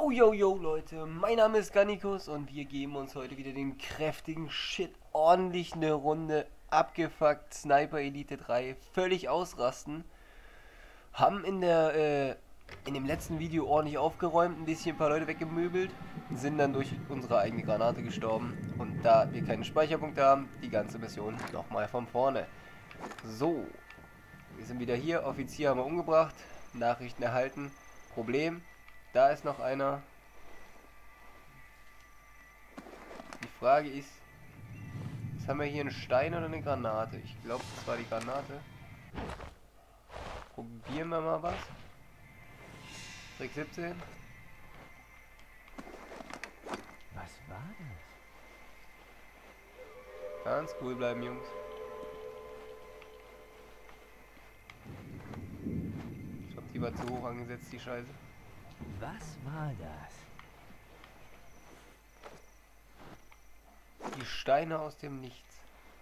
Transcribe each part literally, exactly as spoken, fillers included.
Yo, yo, yo, Leute, mein Name ist Gannikus und wir geben uns heute wieder den kräftigen Shit, ordentlich eine Runde abgefuckt, Sniper Elite drei, völlig ausrasten. Haben in der, äh, in dem letzten Video ordentlich aufgeräumt, ein bisschen ein paar Leute weggemöbelt, sind dann durch unsere eigene Granate gestorben und da wir keine Speicherpunkte haben, die ganze Mission nochmal von vorne. So, wir sind wieder hier, Offizier haben wir umgebracht, Nachrichten erhalten, Problem. Da ist noch einer. Die Frage ist, jetzt haben wir hier einen Stein oder eine Granate? Ich glaube, das war die Granate. Probieren wir mal was. Trick siebzehn. Was war das? Ganz cool bleiben, Jungs. Ich glaube, die war zu hoch angesetzt, die Scheiße. Was war das? Die Steine aus dem Nichts.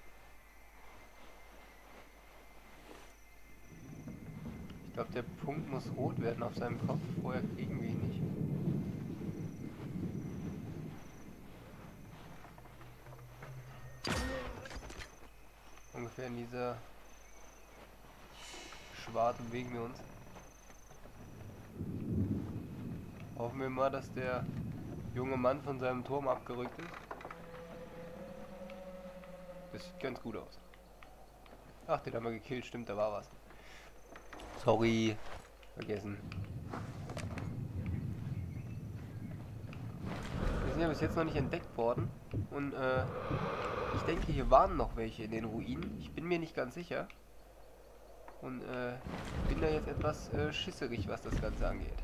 Ich glaube, der Punkt muss rot werden auf seinem Kopf. Vorher kriegen wir ihn nicht. Ungefähr in dieser Schwarte bewegen wir uns. Hoffen wir mal, dass der junge Mann von seinem Turm abgerückt ist. Das sieht ganz gut aus. Ach, den haben wir gekillt, stimmt, da war was. Sorry, vergessen. Wir sind ja bis jetzt noch nicht entdeckt worden. Und äh, ich denke, hier waren noch welche in den Ruinen. Ich bin mir nicht ganz sicher. Und äh, bin da jetzt etwas äh, schisserig, was das Ganze angeht.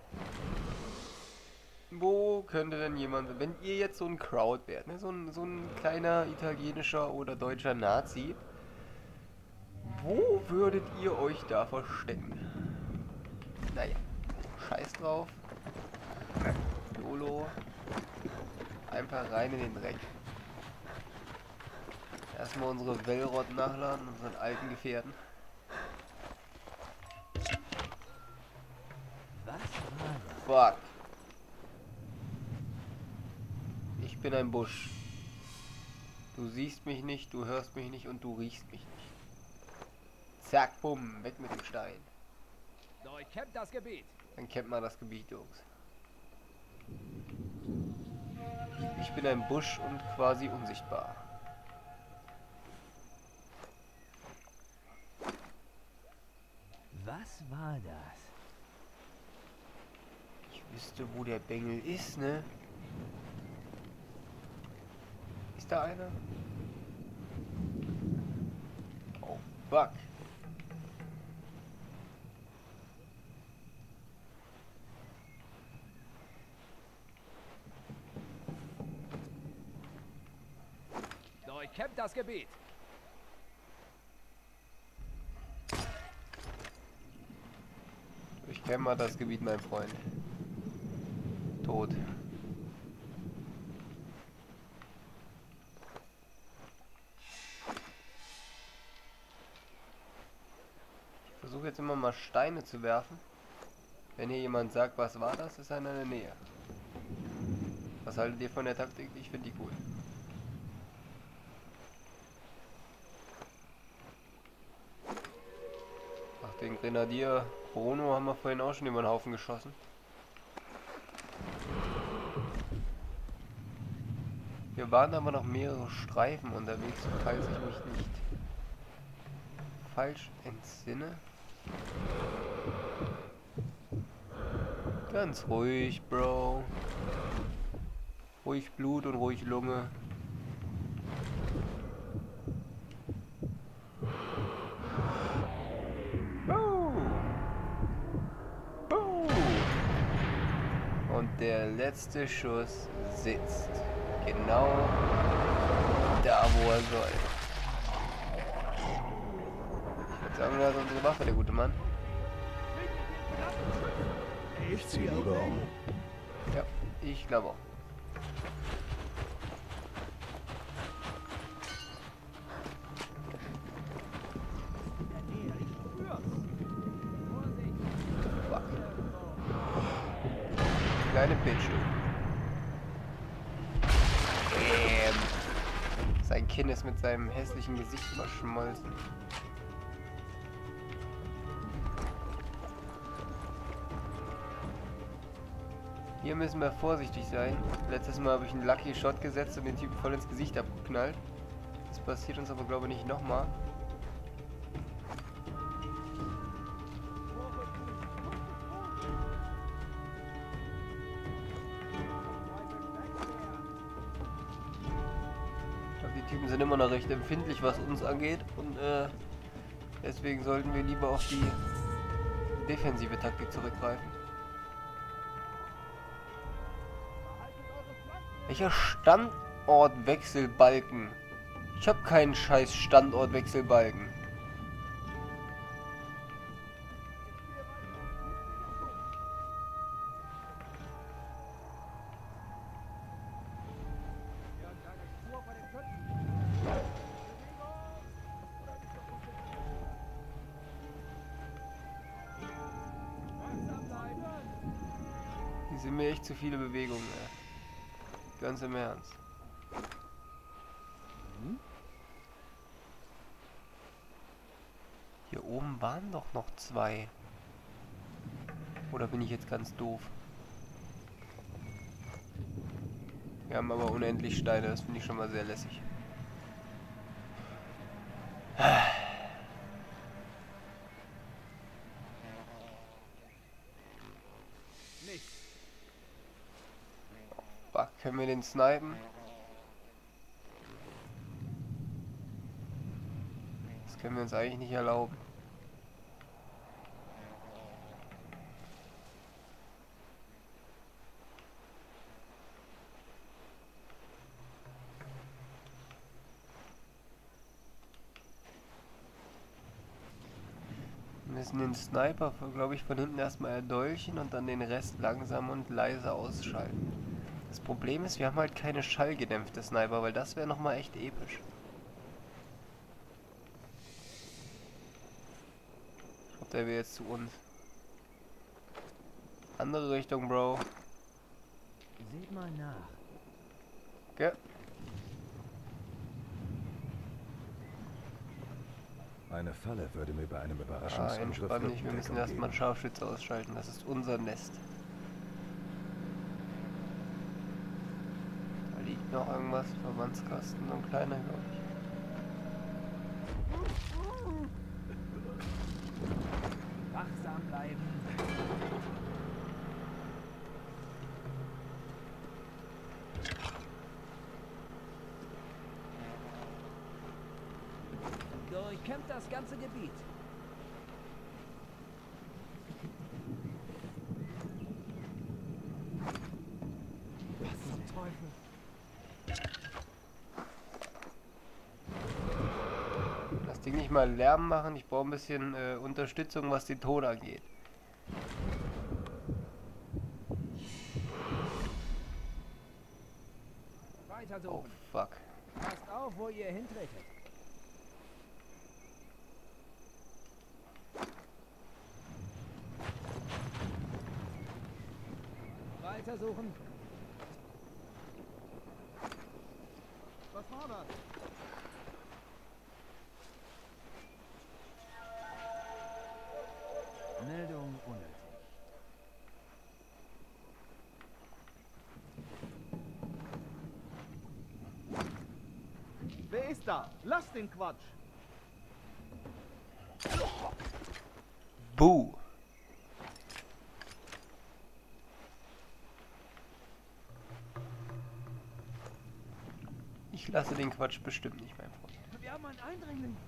Wo könnte denn jemand, wenn ihr jetzt so ein Crowd wärt, ne, so ein, so ein kleiner italienischer oder deutscher Nazi, wo würdet ihr euch da verstecken? Naja, scheiß drauf. YOLO. Einfach rein in den Dreck. Erstmal unsere Wellrott nachladen, unseren alten Gefährten. Was war das? Fuck. Ich bin ein Busch. Du siehst mich nicht, du hörst mich nicht und du riechst mich nicht. Zack, bumm, weg mit dem Stein. Durchkämmt das Gebiet. Dann kennt man das Gebiet, Jungs. Ich bin ein Busch und quasi unsichtbar. Was war das? Ich wüsste, wo der Bengel ist, ne? Ist da einer? Oh, fuck. Durchkämmt das Gebiet. Ich kenne mal das Gebiet, mein Freund. Tot. Ich versuche jetzt immer mal Steine zu werfen. Wenn hier jemand sagt, was war das, ist einer in der Nähe. Was haltet ihr von der Taktik? Ich finde die cool. Ach, den Grenadier Bruno haben wir vorhin auch schon über den Haufen geschossen. Hier waren aber noch mehrere Streifen unterwegs, falls ich mich nicht falsch entsinne. Ganz ruhig, Bro. Ruhig Blut und ruhig Lunge. Und der letzte Schuss sitzt genau da, wo er soll. Ich würde sagen, er hat unsere Waffe, der gute Mann. Ich ziehe lieber um. Ja, ich glaube auch. kleine Bitch, du. Ähm. Sein Kinn ist mit seinem hässlichen Gesicht verschmolzen. Hier müssen wir vorsichtig sein. Letztes Mal habe ich einen Lucky Shot gesetzt und den Typen voll ins Gesicht abgeknallt. Das passiert uns aber, glaube ich, nicht nochmal. Ich glaube, die Typen sind immer noch recht empfindlich, was uns angeht. Und äh, deswegen sollten wir lieber auf die defensive Taktik zurückgreifen. Welcher Standortwechselbalken? Ich habe keinen scheiß Standortwechselbalken. Hier sind mir echt zu viele Bewegungen, ey. Ganz im Ernst. Hier oben waren doch noch zwei. Oder bin ich jetzt ganz doof? Wir haben aber unendlich Steine, das finde ich schon mal sehr lässig. Fuck, können wir den snipen? Das können wir uns eigentlich nicht erlauben. Wir müssen den Sniper, glaube ich, von hinten erstmal erdolchen und dann den Rest langsam und leise ausschalten. Das Problem ist, wir haben halt keine schallgedämpfte Sniper, weil das wäre nochmal echt episch. Ich glaube, der wäre jetzt zu uns. Andere Richtung, Bro. Seht mal nach. Okay. Eine Falle würde mir bei einem Ah, Überraschungsangriff entspann dich, wir müssen Rückendeckung erstmal geben. Scharfschütze ausschalten, das ist unser Nest. Da liegt noch irgendwas, Verbandskasten, so ein kleiner, glaube ich. Wachsam bleiben. Durchkämmt das ganze Gebiet. Was zum Teufel? Das Ding nicht mal Lärm machen, ich brauche ein bisschen äh, Unterstützung, was den Ton angeht. Weiter Oh suchen. fuck. Passt auf, wo ihr hintretet. Weiter suchen. Was war das? Meldung unnötig. Wer ist da? Lass den Quatsch! Buh. Ich lasse den Quatsch bestimmt nicht, mein Freund. Wir haben einen Eindringling.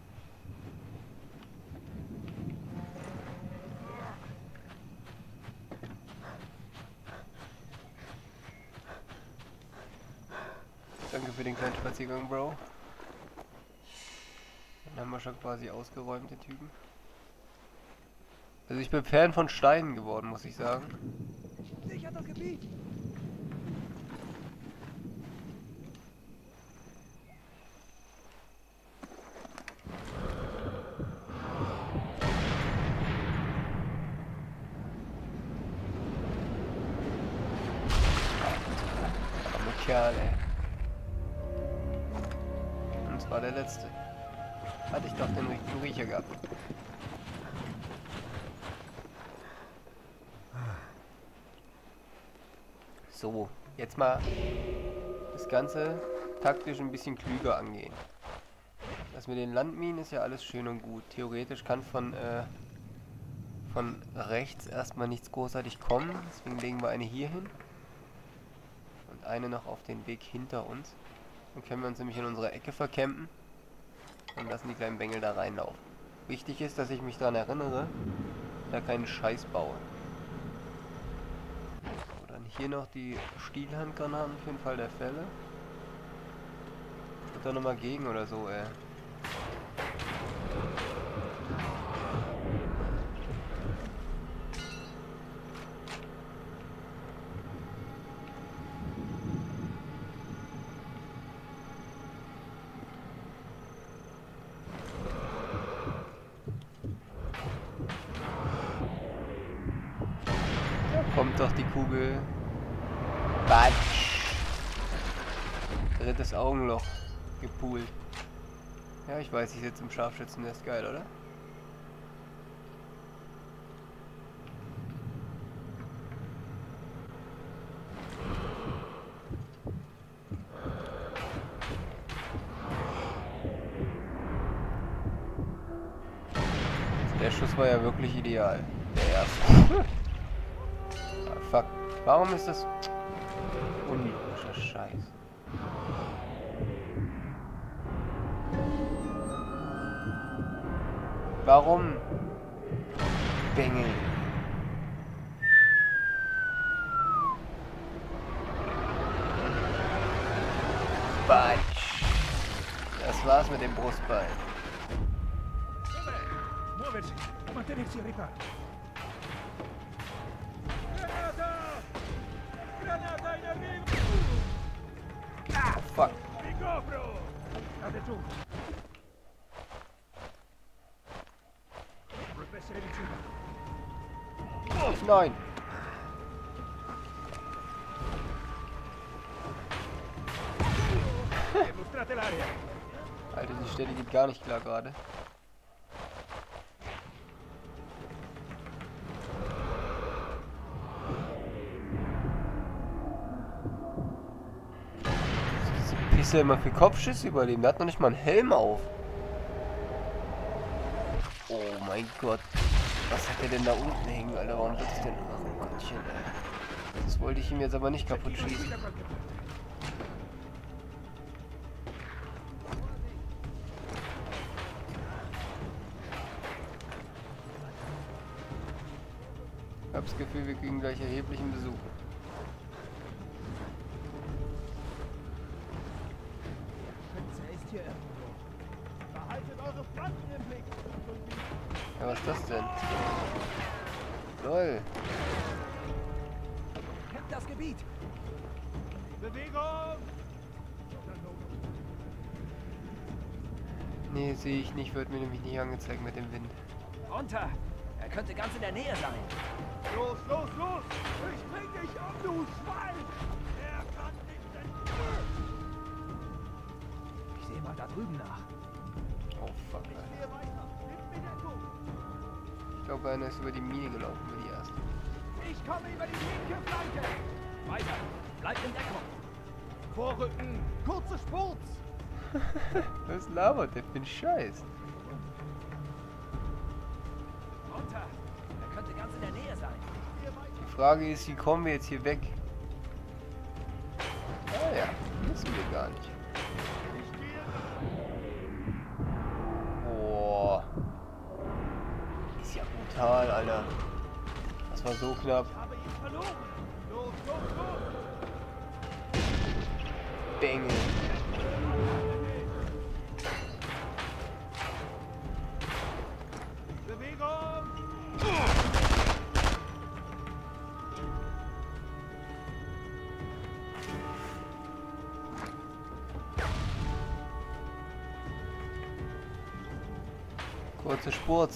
Danke für den kleinen Spaziergang, Bro. Den haben wir schon quasi ausgeräumt, den Typen. Also ich bin Fan von Steinen geworden, muss ich sagen. Sichert das Gebiet. Kerl, ey. Und zwar der letzte. Hatte ich doch den richtigen Riecher gehabt. So, jetzt mal das Ganze taktisch ein bisschen klüger angehen. Das mit den Landminen ist ja alles schön und gut. Theoretisch kann von, äh, von rechts erstmal nichts großartig kommen. Deswegen legen wir eine hier hin. Und eine noch auf den Weg hinter uns. Dann können wir uns nämlich in unserer Ecke vercampen. Und lassen die kleinen Bengel da reinlaufen. Wichtig ist, dass ich mich daran erinnere, da keinen Scheiß baue. So, dann hier noch die Stielhandgranaten für den Fall der Fälle. Ich da nochmal gegen oder so, ey. Kommt doch die Kugel. Batsch. Drittes Augenloch. Gepoolt. Ja, ich weiß, ich sitze im Scharfschützennest. Geil, oder? Der Schuss war ja wirklich ideal. Der erste. Fuck. Warum ist das unlogischer Scheiß? Warum? Bengel. Batsch. Das war's mit dem Brustbein. Muoviti! Mantenersi ai ripari! Oh, fuck. Mi copro! Cade giù! Dovrebbe essere vicino! Nein. Mostrate l'aria! Alter, die Stelle geht gar nicht klar gerade. Ist ja immer für Kopfschüsse überleben. Der hat noch nicht mal einen Helm auf. Oh mein Gott. Was hat der denn da unten hängen, Alter? Warum wird das denn? Ach, oh Gottchen, ey. Das wollte ich ihm jetzt aber nicht kaputt schießen. Ich hab das Gefühl, wir kriegen gleich erheblichen Besuch. Hier irgendwo. Behaltet eure Flanken im Blick. Ja, was ist das denn? Lol. Kämpft das Gebiet. Bewegung! Nee, sehe ich nicht. Wird mir nämlich nicht angezeigt mit dem Wind. Runter. Er könnte ganz in der Nähe sein. Los, los, los! Ich bring dich um, du Schwein! Er kann nicht entkommen! Ich sehe mal da drüben nach. Oh fuck, Ich Alter. gehe weiter. Gib mir Deckung! Ich glaube, einer ist über die Mine gelaufen, über die erste. Ich komme über die linke Flanke. Weiter. Bleibt in Deckung. Vorrücken! Kurze Spurts! Was labert der für ein Scheiß? Runter. Er könnte ganz in der Nähe sein. Die Frage ist, wie kommen wir jetzt hier weg? Ah ja, wissen wir gar nicht. Ich gehe! Boah. Ist ja brutal, Alter. Das war so knapp. Ich habe ihn verloren! Los, los, los! Bengel. Bewegung! Kurze Spurt.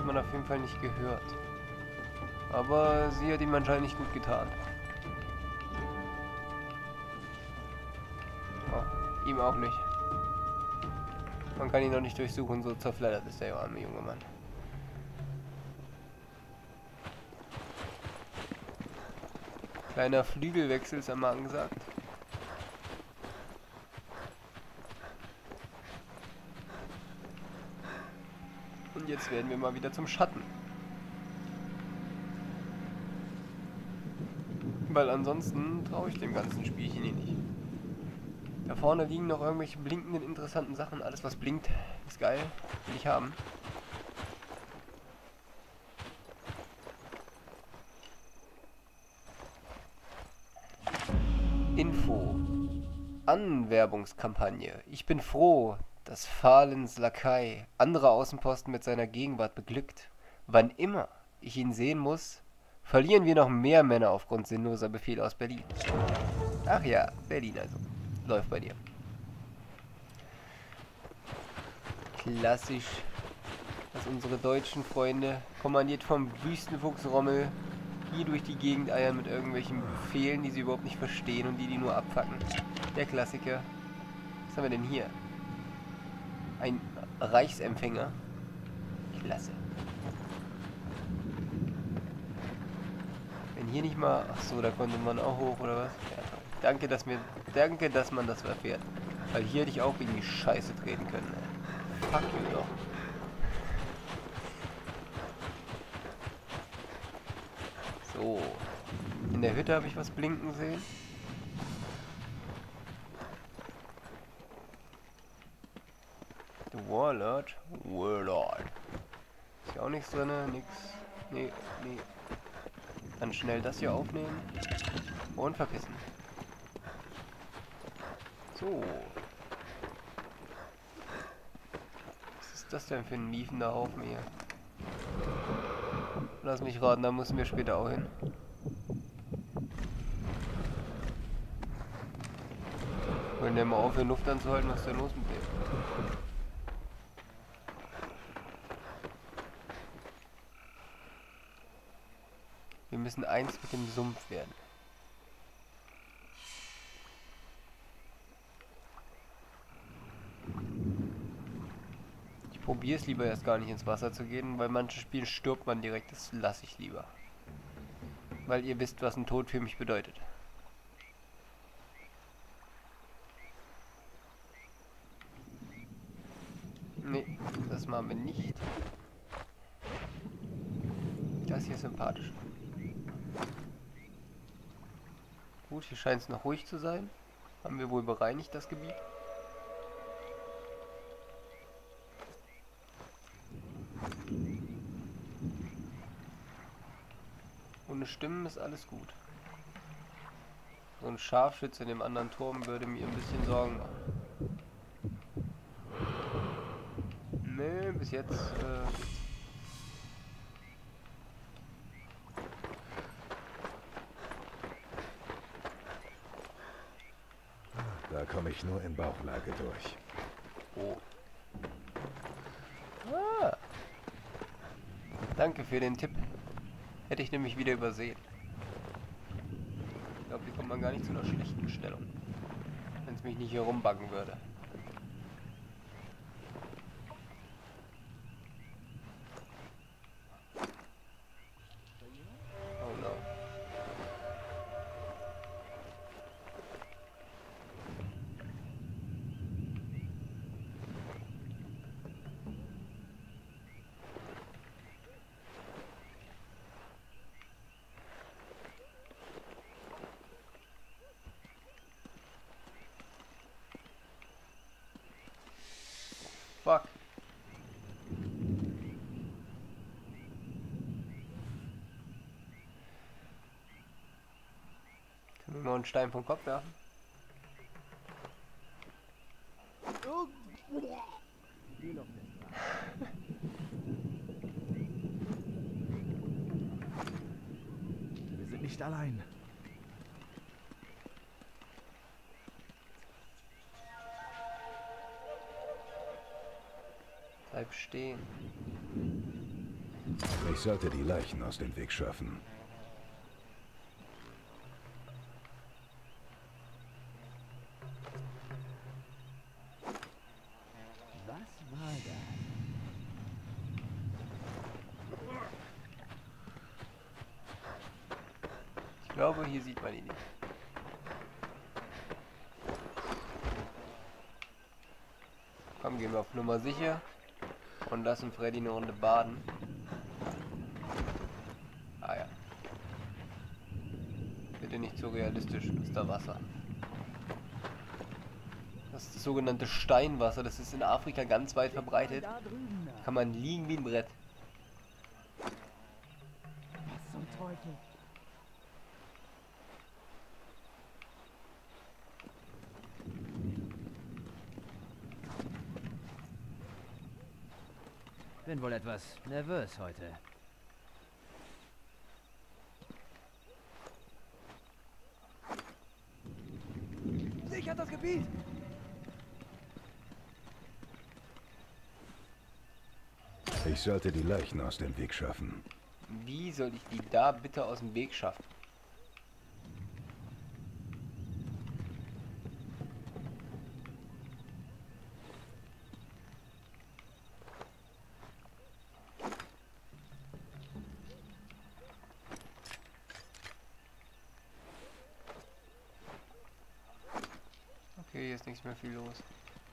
man auf jeden Fall nicht gehört. Aber sie hat ihm anscheinend nicht gut getan. Oh, ihm auch nicht. Man kann ihn noch nicht durchsuchen, so zerfleddert ist der arme junge Mann. Kleiner Flügelwechsel ist einmal angesagt. Und jetzt werden wir mal wieder zum Schatten. Weil ansonsten traue ich dem ganzen Spielchen hier nicht. Da vorne liegen noch irgendwelche blinkenden, interessanten Sachen. Alles was blinkt, ist geil. Will ich haben. Info. Anwerbungskampagne. Ich bin froh, dass Fahlens Lakai andere Außenposten mit seiner Gegenwart beglückt. Wann immer ich ihn sehen muss, verlieren wir noch mehr Männer aufgrund sinnloser Befehle aus Berlin. Ach ja, Berlin also. Läuft bei dir. Klassisch, dass unsere deutschen Freunde, kommandiert vom Wüstenfuchs Rommel, hier durch die Gegend eiern mit irgendwelchen Befehlen, die sie überhaupt nicht verstehen und die die nur abfacken. Der Klassiker. Was haben wir denn hier? Ein Reichsempfänger. Klasse. Wenn hier nicht mal... Ach so, da konnte man auch hoch, oder was? Ja, toll. Danke, dass mir... Danke, dass man das erfährt. Weil hier hätte ich auch gegen die Scheiße treten können, ey. Fuck you doch. So. In der Hütte habe ich was blinken sehen. The Warlord. Warlord. Ist ja auch nichts drin, nix. Nee, nee. Dann schnell das hier aufnehmen. Und verpissen. So. Was ist das denn für ein miefender Haufen hier? Lass mich raten, da müssen wir später auch hin. Wollen der mal aufhören, Luft anzuhalten? Was ist denn los mit dem? Wir müssen eins mit dem Sumpf werden. Ich probiere es lieber erst gar nicht ins Wasser zu gehen, weil manche Spielen stirbt man direkt, das lasse ich lieber. Weil ihr wisst, was ein Tod für mich bedeutet. Nee, das machen wir nicht. Das hier ist sympathisch. Gut, hier scheint es noch ruhig zu sein. Haben wir wohl bereinigt, das Gebiet. Ohne Stimmen ist alles gut. So ein Scharfschütze in dem anderen Turm würde mir ein bisschen Sorgen machen. Nee, bis jetzt äh, Da komme ich nur in Bauchlage durch. Oh. Ah. Danke für den Tipp. Hätte ich nämlich wieder übersehen. Ich glaube, hier kommt man gar nicht zu einer schlechten Stellung. Wenn es mich nicht hier rumbuggen würde. Oh no. Fuck. Können wir mal einen Stein vom Kopf werfen? Wir sind nicht allein. Bleib stehen. Ich sollte die Leichen aus dem Weg schaffen. Was war das? Ich glaube, hier sieht man ihn nicht. Komm, gehen wir auf Nummer sicher und lassen Freddy eine Runde baden. Ah ja. Bitte nicht so realistisch, ist da Wasser. Das ist das sogenannte Steinwasser, das ist in Afrika ganz weit verbreitet. Da drüben nach. Kann man liegen wie ein Brett. Was zum Teufel? Bin wohl etwas nervös heute. Sichert das Gebiet! Ich sollte die Leichen aus dem Weg schaffen. Wie soll ich die da bitte aus dem Weg schaffen? Okay, hier ist nichts mehr viel los.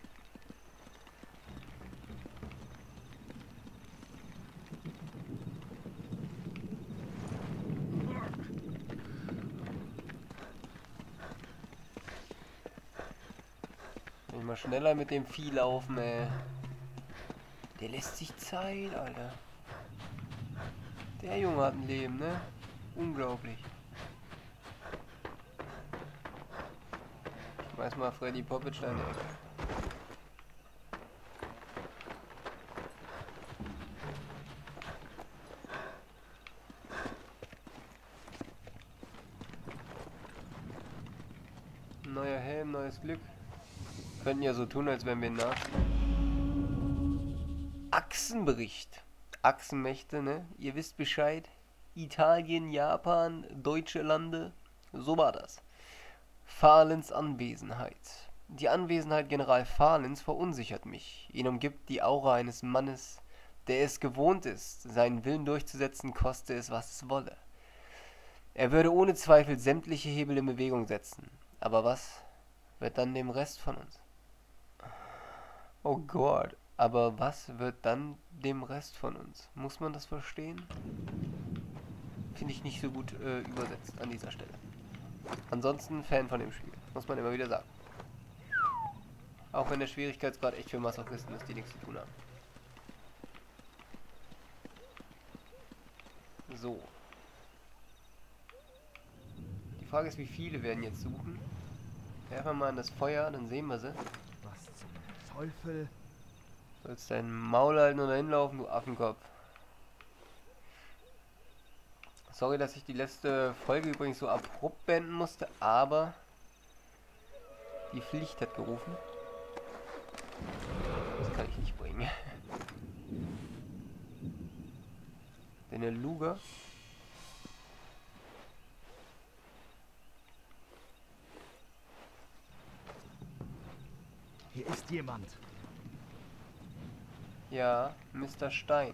Wenn ich mal schneller mit dem Vieh laufen, ey. Der lässt sich Zeit, Alter. Der Junge hat ein Leben, ne? Unglaublich. Schmeiß mal Freddy Poppitsch da in die Ecke. Neuer Helm, neues Glück. Könnten ja so tun, als wären wir nah. Achsenbericht. Achsenmächte, ne? Ihr wisst Bescheid. Italien, Japan, deutsche Lande. So war das. Fahlens Anwesenheit. Die Anwesenheit General Fahlens verunsichert mich. Ihn umgibt die Aura eines Mannes, der es gewohnt ist, seinen Willen durchzusetzen, koste es, was es wolle. Er würde ohne Zweifel sämtliche Hebel in Bewegung setzen. Aber was wird dann dem Rest von uns? Oh Gott, aber was wird dann dem Rest von uns? Muss man das verstehen? Finde ich nicht so gut äh, übersetzt an dieser Stelle. Ansonsten Fan von dem Spiel, muss man immer wieder sagen. Auch wenn der Schwierigkeitsgrad echt für Masochisten ist, die nichts zu tun haben. So. Die Frage ist, wie viele werden jetzt suchen? Werfen wir mal in das Feuer, dann sehen wir sie. Was zum Teufel? Sollst dein Maul halten und dahin laufen, du Affenkopf. Sorry, dass ich die letzte Folge übrigens so abrupt beenden musste, aber die Pflicht hat gerufen. Das kann ich nicht bringen. Denn der Luger Hier ist jemand. ja, Mister Stein.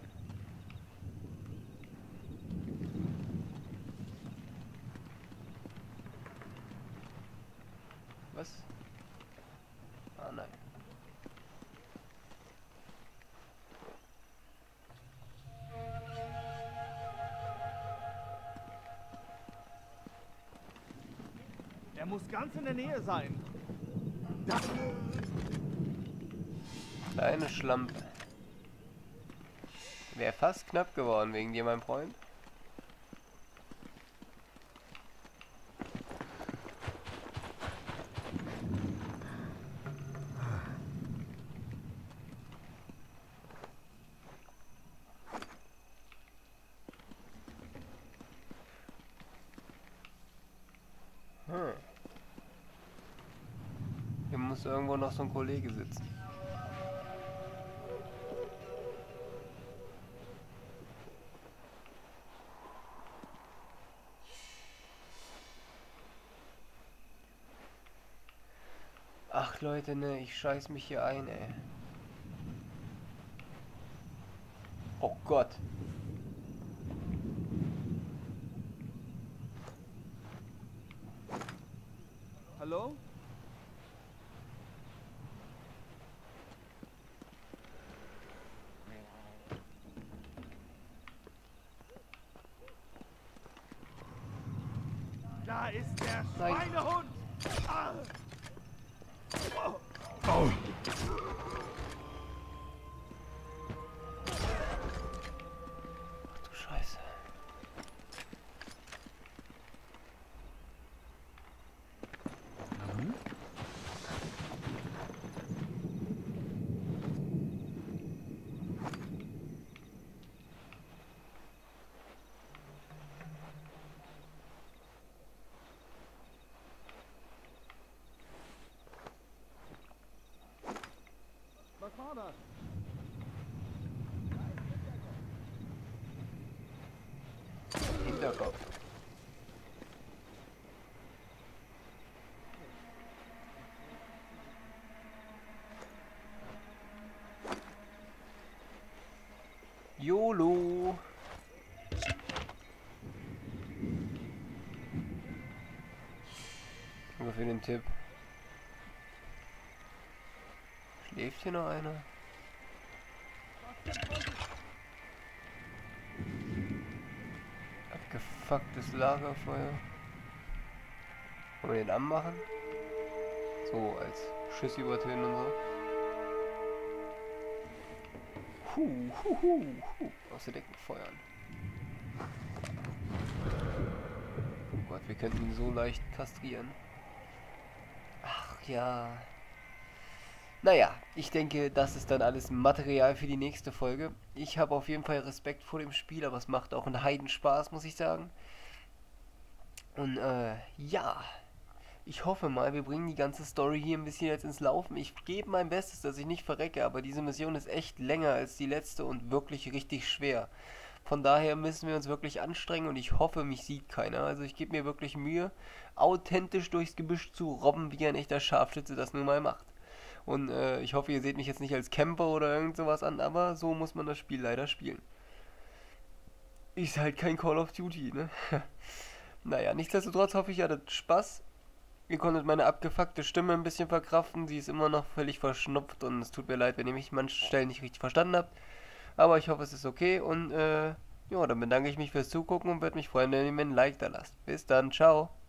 Was? Ah, nein. Er muss ganz in der Nähe sein. Da. Kleine Schlampe. Wäre fast knapp geworden wegen dir, mein Freund. Hm. Hier muss irgendwo noch so ein Kollege sitzen. Ach Leute, ne, ich scheiß mich hier ein, ey. Oh Gott. Hallo? Da ist der Nein. Schweinehund! Ah. Oh. Oh. Ach du Scheiße. Was war das? Hinterkopf. YOLO. Danke für den Tipp. Schläft hier noch einer? Abgefucktes Lagerfeuer. Wollen wir den anmachen? So, als Schiss übertönen und so. Huh, huh, huh, huh. Aus der Decke feuern. Oh Gott, wir könnten ihn so leicht kastrieren. Ach ja. Naja, ich denke, das ist dann alles Material für die nächste Folge. Ich habe auf jeden Fall Respekt vor dem Spiel, aber es macht auch einen Heidenspaß, muss ich sagen. Und äh, ja, ich hoffe mal, wir bringen die ganze Story hier ein bisschen jetzt ins Laufen. Ich gebe mein Bestes, dass ich nicht verrecke, aber diese Mission ist echt länger als die letzte und wirklich richtig schwer. Von daher müssen wir uns wirklich anstrengen und ich hoffe, mich sieht keiner. Also ich gebe mir wirklich Mühe, authentisch durchs Gebüsch zu robben, wie ein echter Scharfschütze das nun mal macht. Und äh, ich hoffe, ihr seht mich jetzt nicht als Camper oder irgend sowas an, aber so muss man das Spiel leider spielen. Ist halt kein Call of Duty, ne? Naja, nichtsdestotrotz hoffe ich, ihr hattet Spaß. Ihr konntet meine abgefuckte Stimme ein bisschen verkraften. Sie ist immer noch völlig verschnupft und es tut mir leid, wenn ihr mich an manchen Stellen nicht richtig verstanden habt. Aber ich hoffe, es ist okay und äh, ja, dann bedanke ich mich fürs Zugucken und würde mich freuen, wenn ihr mir ein Like da lasst. Bis dann, ciao.